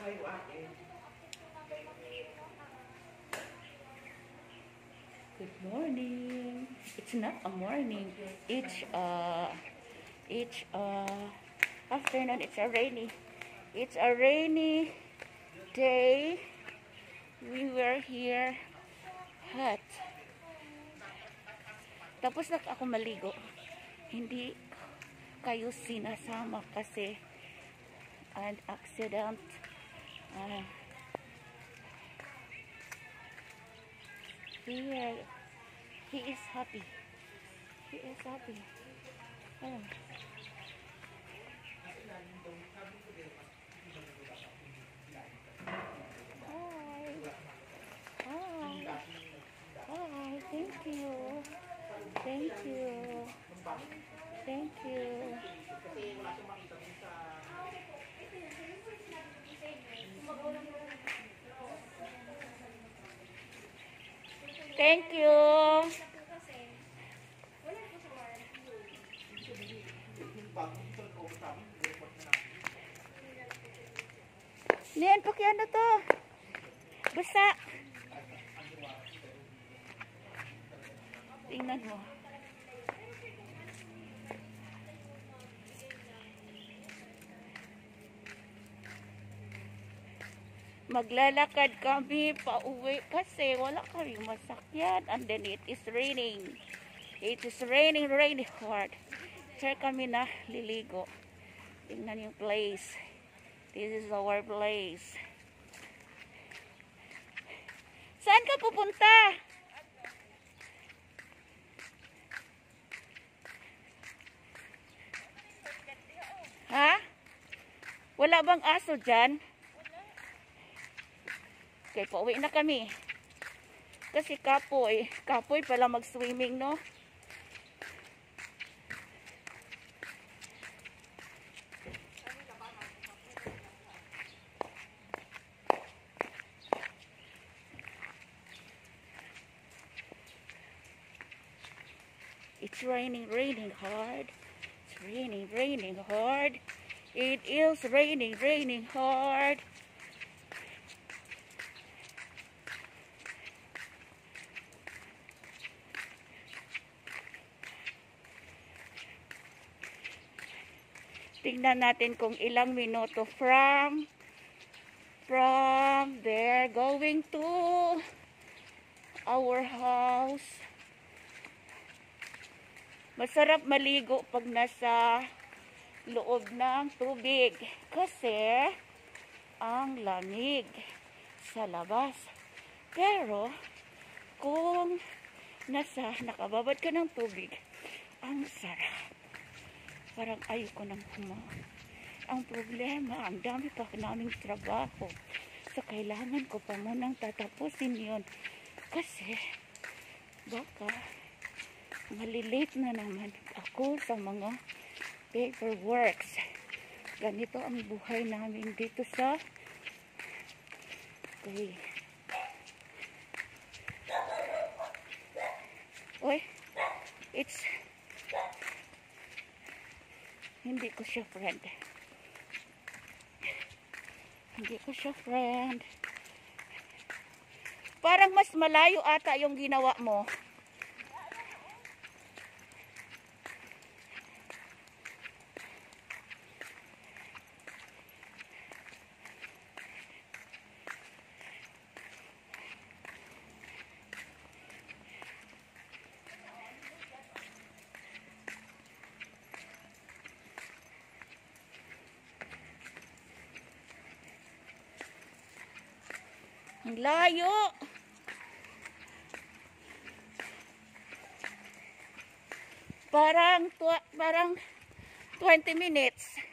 Good morning. It's not a morning. It's afternoon. It's a rainy day. We were here hot. Tapos na ako maligo. Hindi kayo sinasama kasi an accident. Here, he is happy. He is happy. Oh. Hi. Hi. Hi. Thank you. Thank you. Thank you. Thank you. Niyan, pakiano to? Basta. Tingnan mo. Maglalakad kami pauwi kasi wala kami masakyan, and then it is raining. It is raining hard. Sir kami na liligo. Tingnan yung place. This is our place. Saan ka pupunta? Ha? Wala bang aso dyan? Okay, pauwi na kami. Kasi kapoy pala mag-swimming, no? It's raining hard. It's raining hard. It is raining hard. Tingnan natin kung ilang minuto from there going to our house. Masarap maligo pag nasa loob ng tubig kasi ang lamig sa labas. Pero kung nakababad ka ng tubig, ang sarap. Parang ayoko nang humaon. Ang problema, ang dami pa naming trabaho. So, kailangan ko pa munang tatapusin yun. Kasi, baka, malilate na naman ako sa mga paperworks. Ganito ang buhay namin dito sa hindi ko siya friend. Parang mas malayo ata yung ginawa mo. Ang layo. Parang 20 minutes.